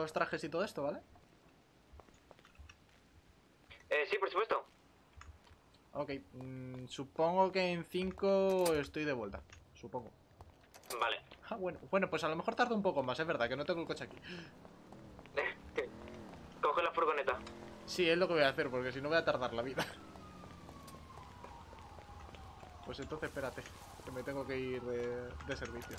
los trajes y todo esto, ¿vale? Sí, por supuesto. Ok, supongo que en 5 estoy de vuelta. Supongo. Vale. Ah, bueno, pues a lo mejor tarda un poco más, es verdad, que no tengo el coche aquí. Coge la furgoneta. Sí, es lo que voy a hacer, porque si no voy a tardar la vida. Pues entonces espérate, que me tengo que ir de servicio.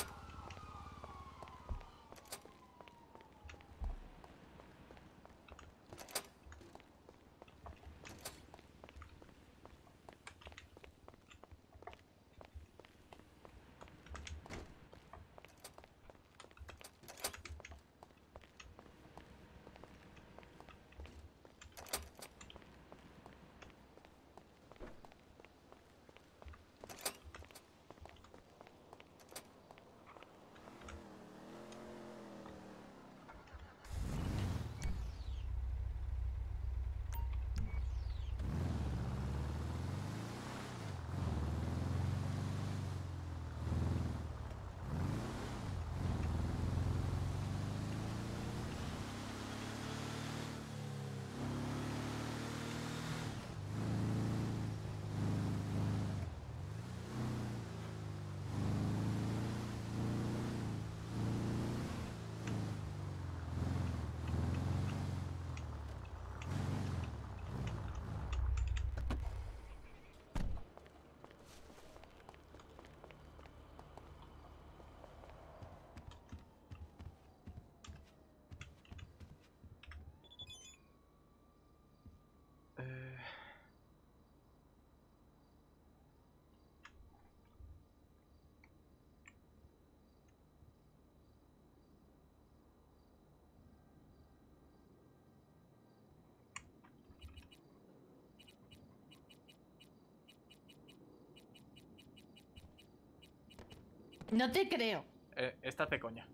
No te creo. Esta hace coña.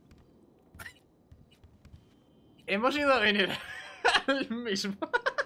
Hemos ido a venir al mismo.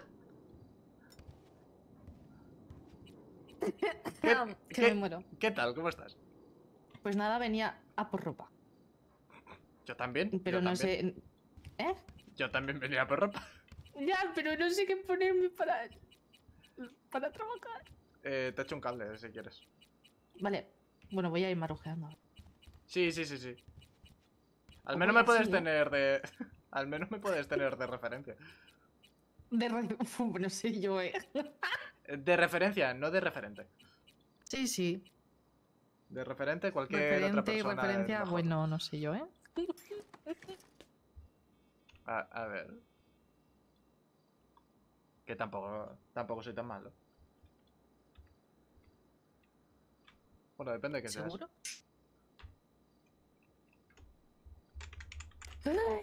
Que me muero. ¿Qué tal? ¿Cómo estás? Pues nada, venía a por ropa. Yo también. Pero yo no también. sé. ¿Eh? Yo también venía por ropa. Ya, pero no sé qué ponerme para trabajar. Te echo un cable si quieres. Vale. Bueno, voy a ir marujeando. Sí, sí, sí, sí. Al O menos voy me puedes así, tener de... Al menos me puedes tener de referencia. Uf, no sé yo, De referencia, no de referente. Sí, sí. De referente, cualquier otra Referente y persona es referencia, mejor. bueno, no sé yo, A ver. Que tampoco soy tan malo. Bueno, depende de qué seas. ¿Seguro? Ay.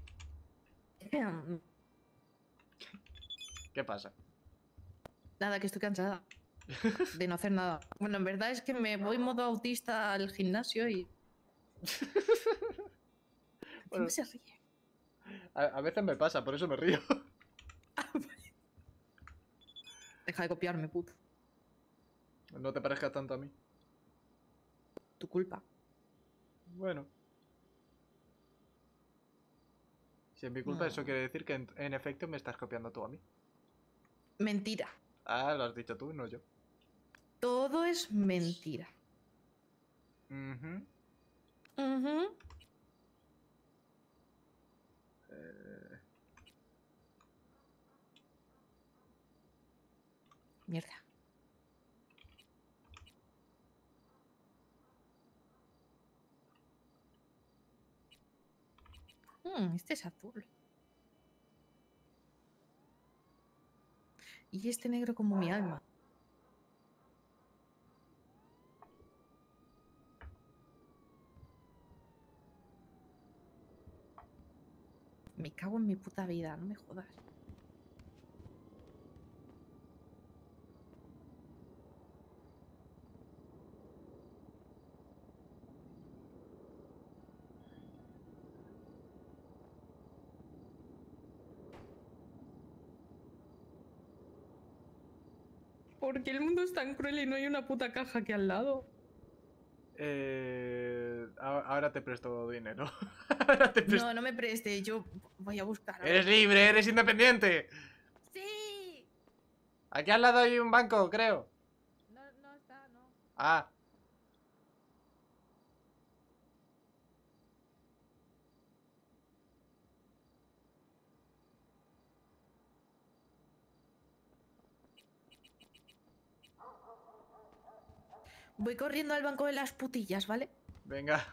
¿Qué pasa? Nada, que estoy cansada de no hacer nada. Bueno, en verdad es que me voy modo autista al gimnasio y... ¿Quién Bueno, se ríe? a veces me pasa, por eso me río. Deja de copiarme, puto. No te parezca tanto a mí. Tu culpa. Bueno. Si es mi culpa, eso Mm. quiere decir que en efecto me estás copiando tú a mí. Mentira. Ah, lo has dicho tú, no yo. Todo es mentira. Mhm. Ujú. Mierda. Este es azul. Y este negro como mi alma. Me cago en mi puta vida, no me jodas. ¿Por qué el mundo es tan cruel y no hay una puta caja aquí al lado? Ahora te presto dinero. Ahora te presto. No, no me preste, yo voy a buscar. Eres libre, eres independiente. ¡Sí! Aquí al lado hay un banco, creo. No, no está, no. Ah. Voy corriendo al banco de las putillas, ¿vale? Venga.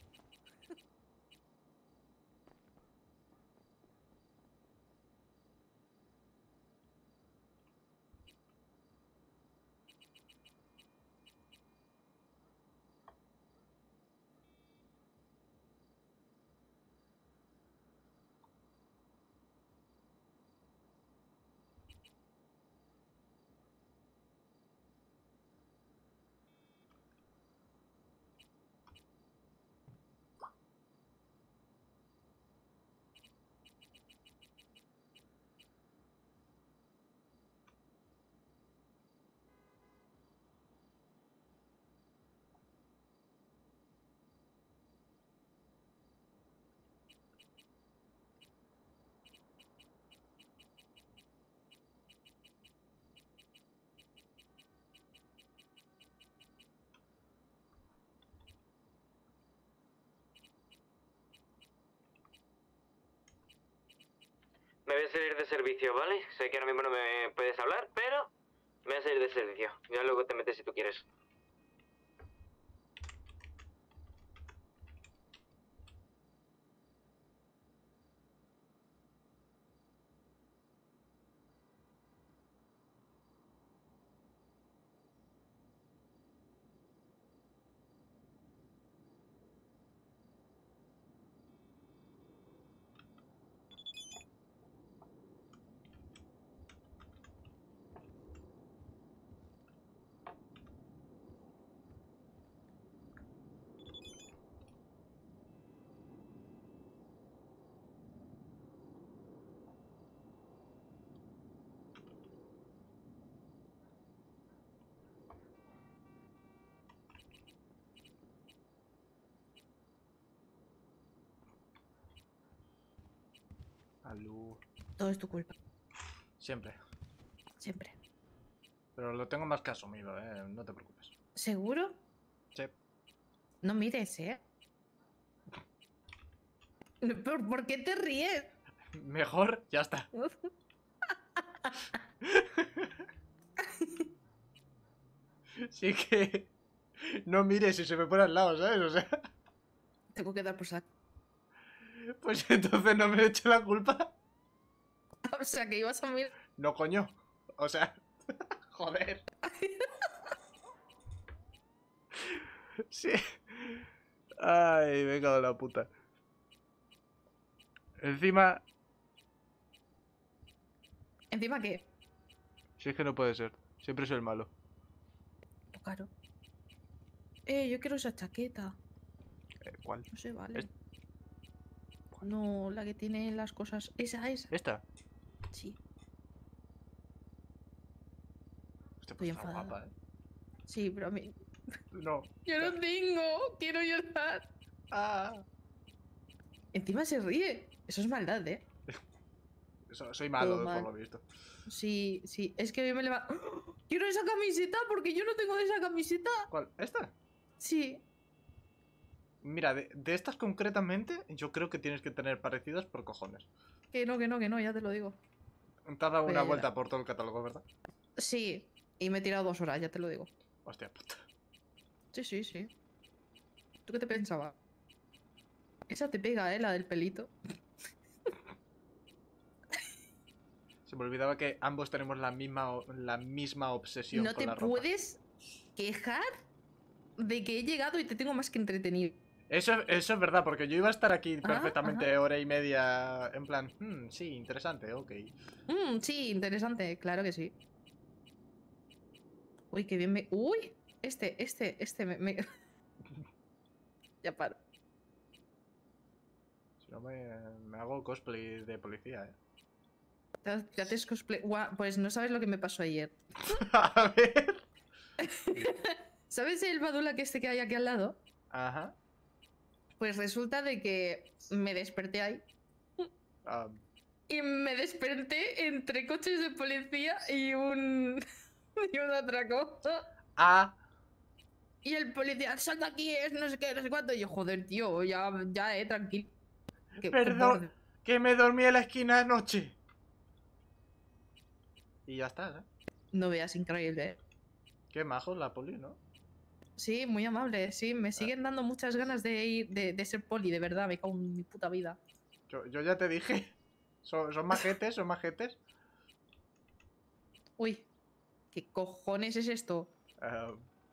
Me voy a salir de servicio, ¿vale? Sé que ahora mismo no me puedes hablar, pero me voy a salir de servicio. Ya luego te metes si tú quieres. Alú. Todo es tu culpa, Siempre. siempre. Pero lo tengo más que asumido, no te preocupes. ¿Seguro? Sí. No mires, ¿eh? ¿Por qué te ríes? Mejor, ya está. Sí que... No mires si se me pone al lado, ¿sabes? O sea... Tengo que dar por saco. Pues entonces no me eche la culpa. O sea, que ibas a mirar. No, coño. O sea... Joder. Sí. Ay, me cago en la puta. Encima... ¿Encima qué? Si es que no puede ser. Siempre soy el malo. Pues claro. Yo quiero esa chaqueta. ¿Cuál? No sé, vale. Es- No, la que tiene las cosas. Esa. ¿Esta? Sí. Hostia, Estoy pues está enfadada. guapa, Sí, pero a mí. No. Yo no tengo. Quiero llorar. Ah. Encima se ríe. Eso es maldad, ¿eh? Soy malo, Todo por mal. lo visto. Sí, sí. Es que hoy me levanto. Quiero esa camiseta porque yo no tengo de esa camiseta. ¿Cuál? ¿Esta? Sí. Mira, de estas concretamente, yo creo que tienes que tener parecidas por cojones. Que no, ya te lo digo. Te has dado Voy una a vuelta llorar. por todo el catálogo, ¿verdad? Sí. Y me he tirado 2 horas, ya te lo digo. Hostia puta. Sí, sí, sí. ¿Tú qué te pensabas? Esa te pega, ¿eh? La del pelito. Se me olvidaba que ambos tenemos la misma obsesión No con te la ropa. puedes quejar de que he llegado y te tengo más que entretenido. Eso es verdad, porque yo iba a estar aquí Ajá, perfectamente hora y media en plan, sí, interesante, ok. Sí, interesante, claro que sí. Uy, qué bien me... Uy, me... Ya paro. Si no me hago cosplay de policía, Ya te has cosplay... Guau, pues no sabes lo que me pasó ayer. A ver. ¿Sabes el Badula que hay aquí al lado? Ajá. Pues resulta de que me desperté ahí. Ah, Y me desperté entre coches de policía y un... y un atraco. ah, Y el policía, sal de aquí, es no sé qué, no sé cuánto. Y yo, joder, tío, ya, tranquilo. Que perdón, por... que me dormí en la esquina anoche. Y ya está, ¿eh? No veas, increíble, ¿eh? Qué majos la poli, ¿no? Sí, muy amable, sí. Me siguen dando muchas ganas de ir, de ser poli, de verdad, me cago en mi puta vida. Yo ya te dije. Son majetes, son majetes. Uy, ¿qué cojones es esto? Ah,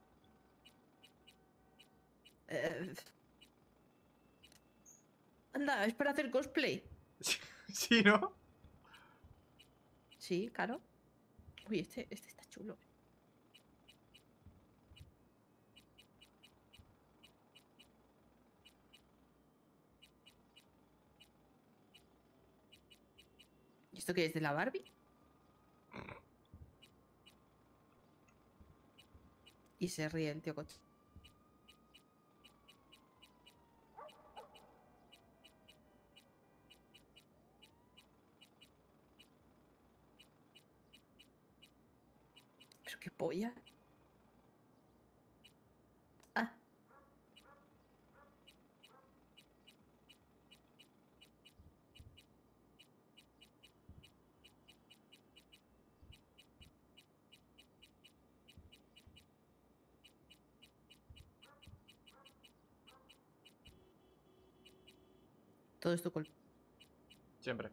Eh, Anda, es para hacer cosplay. sí, ¿no? Sí, claro. Uy, este está chulo. ¿Y esto qué es, de la Barbie? Y se ríe el tío coche. ¿Pero qué polla? Ah, todo esto culpa. Siempre.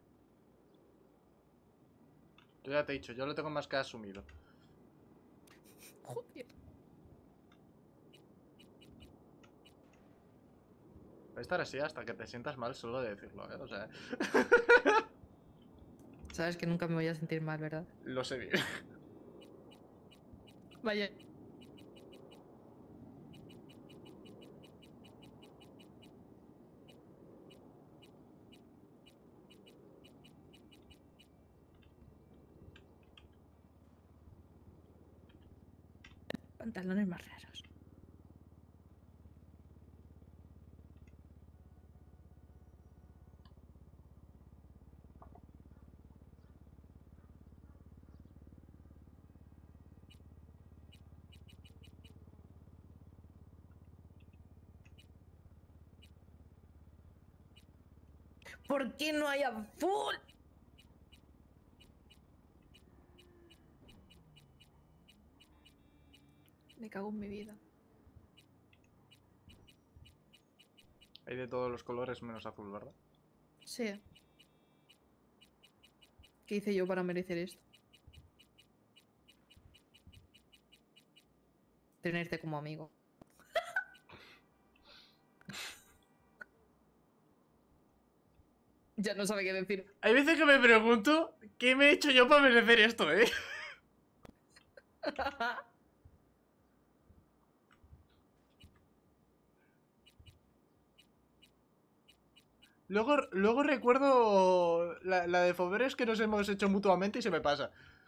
Yo ya te he dicho, yo lo tengo más que asumido. Joder. Va a estar así hasta que te sientas mal solo de decirlo, ¿eh? O sea, Sabes que nunca me voy a sentir mal, ¿verdad? lo sé bien. Vaya. Pantalones más raros. ¿Por qué no hay azul? Me cago en mi vida. Hay de todos los colores menos azul, ¿verdad? Sí. ¿Qué hice yo para merecer esto? Tenerte como amigo. Ya no sabe qué decir. Hay veces que me pregunto qué me he hecho yo para merecer esto, ¿eh? Luego recuerdo la de favores que nos hemos hecho mutuamente y se me pasa.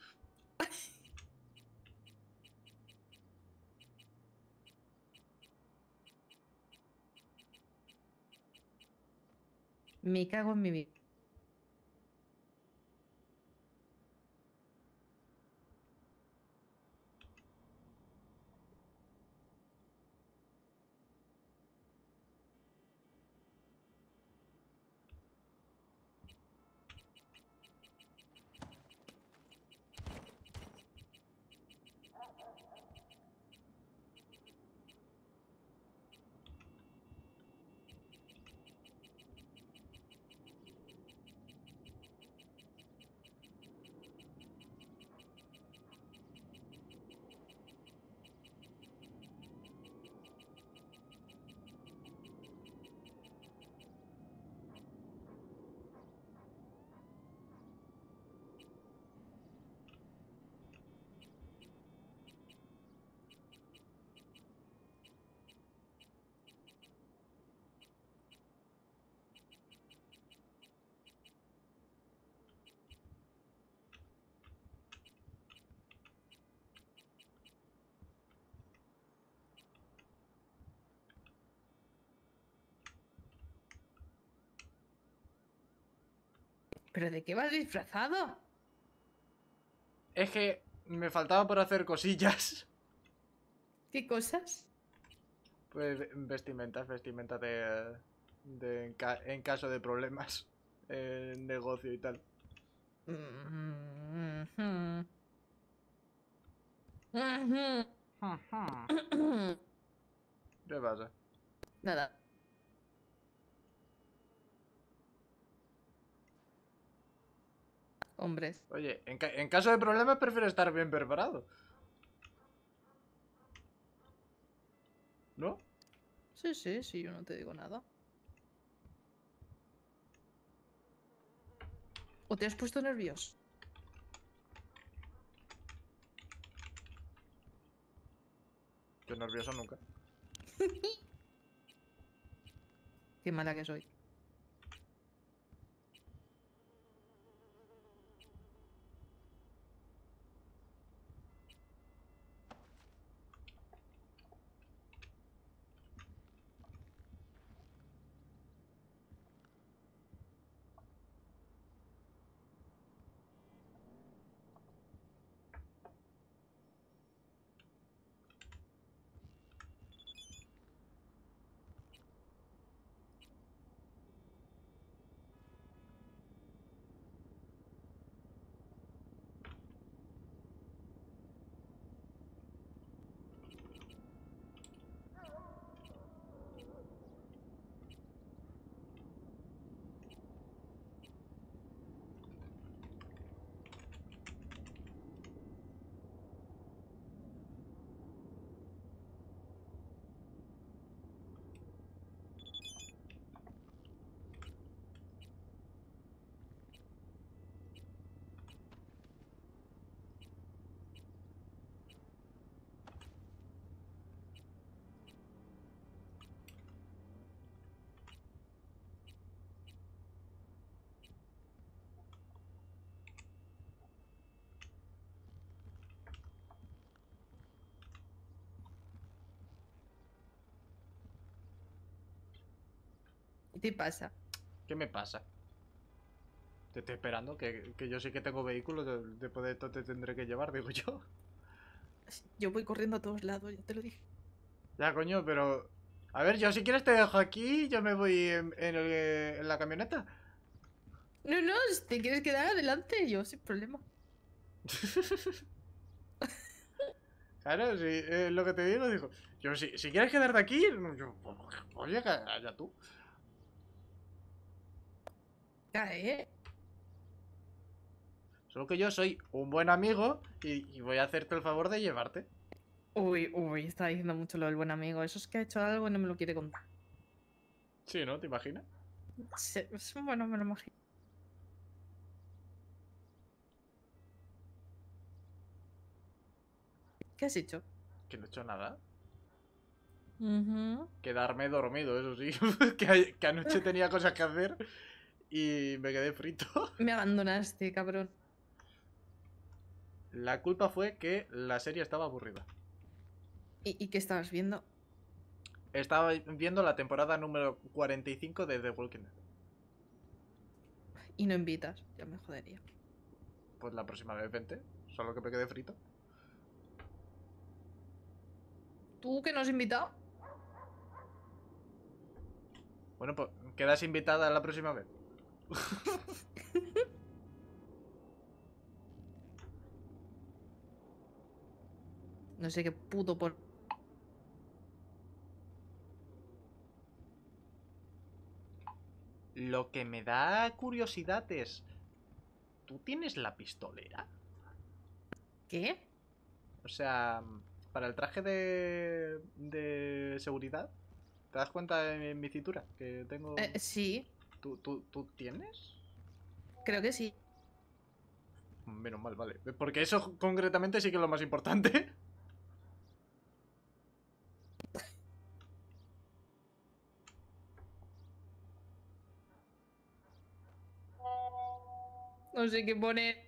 Me cago en mi vida. ¿Pero de qué vas disfrazado? Es que me faltaba por hacer cosillas. ¿Qué cosas? Pues vestimentas en caso de problemas en negocio y tal. Mhm. Mhm. ¿Qué pasa? Nada. Hombres. Oye, en caso de problemas prefiero estar bien preparado. ¿No? Sí, sí, sí, yo no te digo nada. ¿O te has puesto nervioso? Yo nervioso nunca. Qué mala que soy. ¿Qué te pasa? ¿Qué me pasa? Te estoy esperando, que yo sí que tengo vehículo, después de esto te tendré que llevar, digo yo. Yo voy corriendo a todos lados, ya te lo dije. Ya, coño, pero... A ver, yo si quieres te dejo aquí, yo me voy en la camioneta. No, no, si te quieres quedar adelante, yo sin problema. Claro, sí, lo que te digo. Yo, si quieres quedarte aquí, yo, oye, allá tú. Cae. Solo que yo soy un buen amigo y voy a hacerte el favor de llevarte. Uy, uy, está diciendo mucho lo del buen amigo. Eso es que ha hecho algo y no me lo quiere contar. Sí, ¿no? ¿Te imaginas? Sí, bueno, me lo imagino. ¿Qué has hecho? Que no he hecho nada. Ujú. Quedarme dormido, eso sí. Que anoche tenía cosas que hacer y me quedé frito. Me abandonaste, cabrón. La culpa fue que la serie estaba aburrida. ¿Y qué estabas viendo? Estaba viendo la temporada número 45 de The Walking Dead. Y no invitas, ya me jodería. Pues la próxima vez vente, solo que me quedé frito. ¿Tú que no has invitado? Bueno, pues quedas invitada la próxima vez. No sé qué puto por... Lo que me da curiosidad es... ¿Tú tienes la pistolera? ¿Qué? O sea, para el traje de seguridad, ¿te das cuenta en mi cintura que tengo... Sí, ¿Tú tienes? creo que sí. Menos mal, vale. Porque eso concretamente sí que es lo más importante. No sé qué pone.